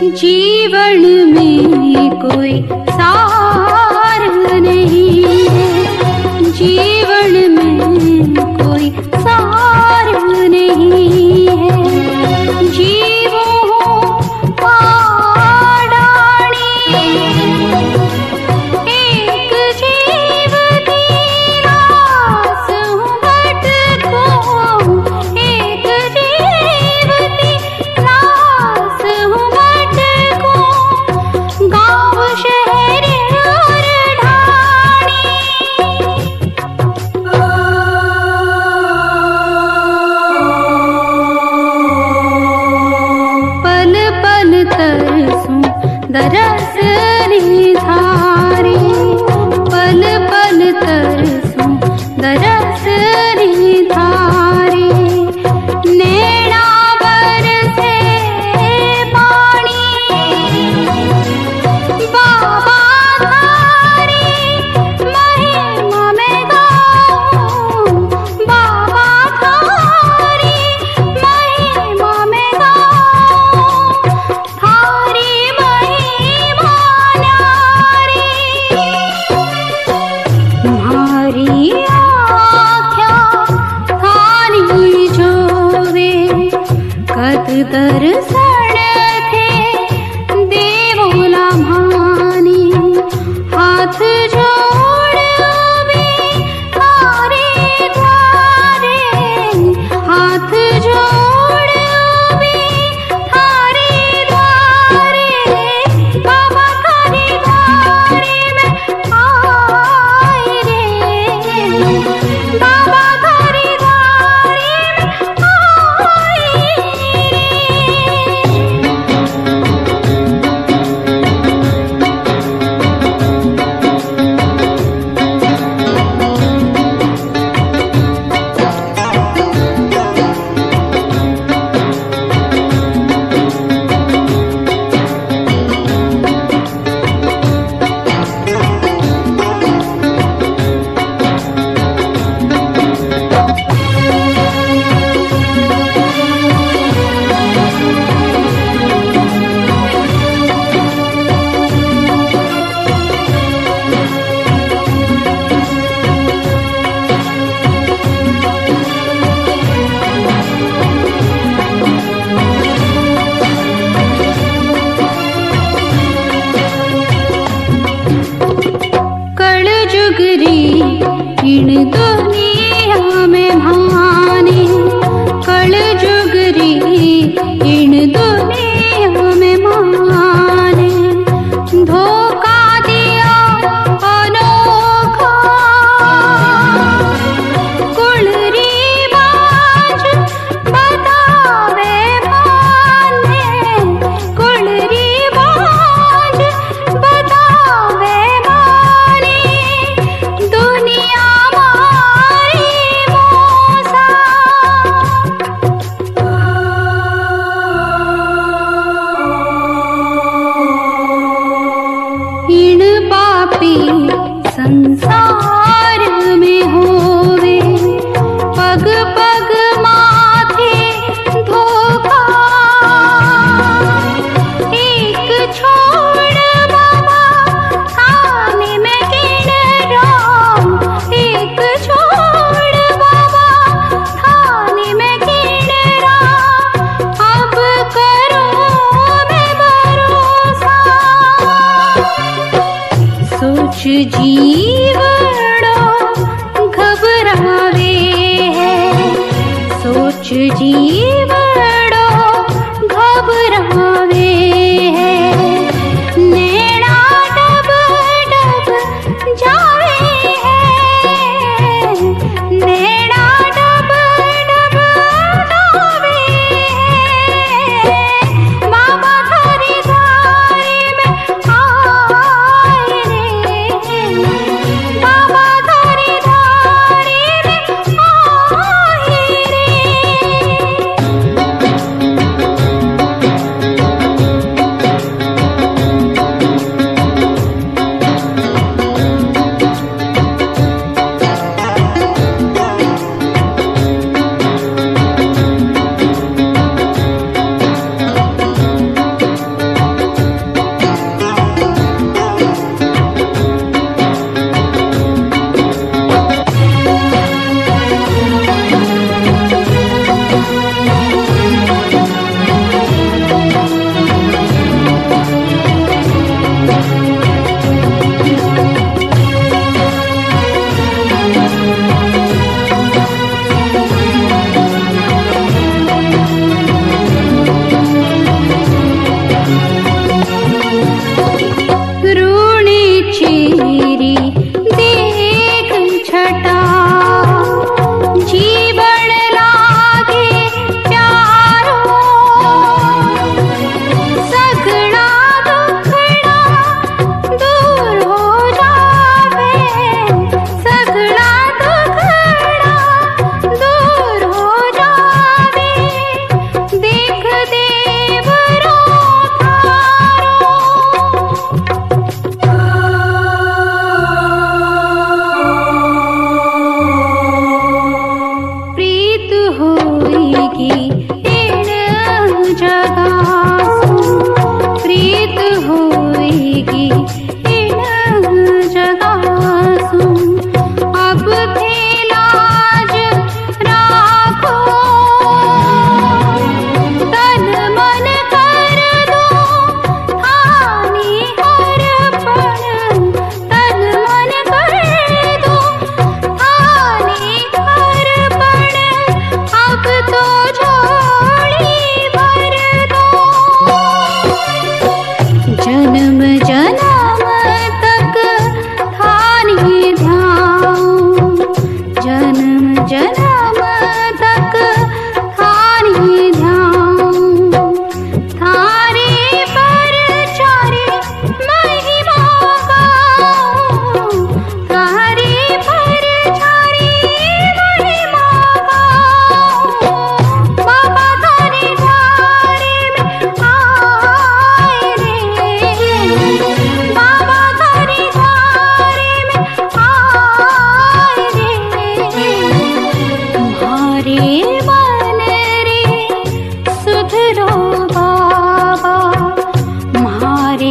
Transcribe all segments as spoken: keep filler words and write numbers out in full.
जीवन में कोई सार नहीं है, जीवन में कोई सार नहीं है। जीवो पाडाणी एक जीव की रास हूँ भटको, एक जीव की रास हूँ भटको। गाँव शहर और ढाणी पल पल तरसूं दरस निधारे, पल पल तरसूं दरस निधारे। नैना बरसे पानी बाबा थारी महिमा में गाऊं, बाबा थारी महिमा में गाऊं। थारी महिमा न्यारी तुम्हारी आख्या थानी जोवे। कद दर्शन थे देवोला भानी, हाथ जोड़ भी थारे द्वारे, हाथ जोड़ भी थारे द्वारे। बाबा थारे द्वारे में आए रे, बाबा थारे द्वारे में आए रे। कल जुगरी इन दुनिया में भाने, कल जुगरी इन दुनिया में माने। धोखा दिया अनोखा कुलरी बाज बतावे माने, कुलरी बाज बतावे माने। दुनिया मारी मोसा इन पापी संसार में होवे। पग पग माथे धोखा एक छोड़ बाबा थाने में गिन राम, एक छोड़ बाबा थाने में गिन राम। अब करो मैं भरोसा, सोच जीवड़ो घबरावे है, सोच जीवड़ो घबरावे है। नैना डब डब जावे है, नैना डब डब जावे है। बाबा थारी द्वारे में आए रे, बाबा थारी द्वारे में आए रे।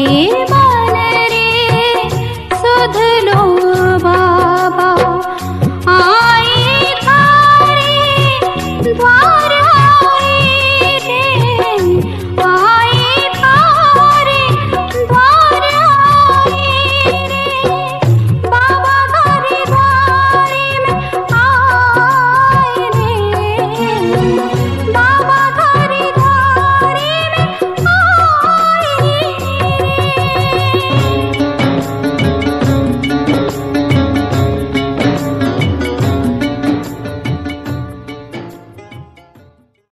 वीर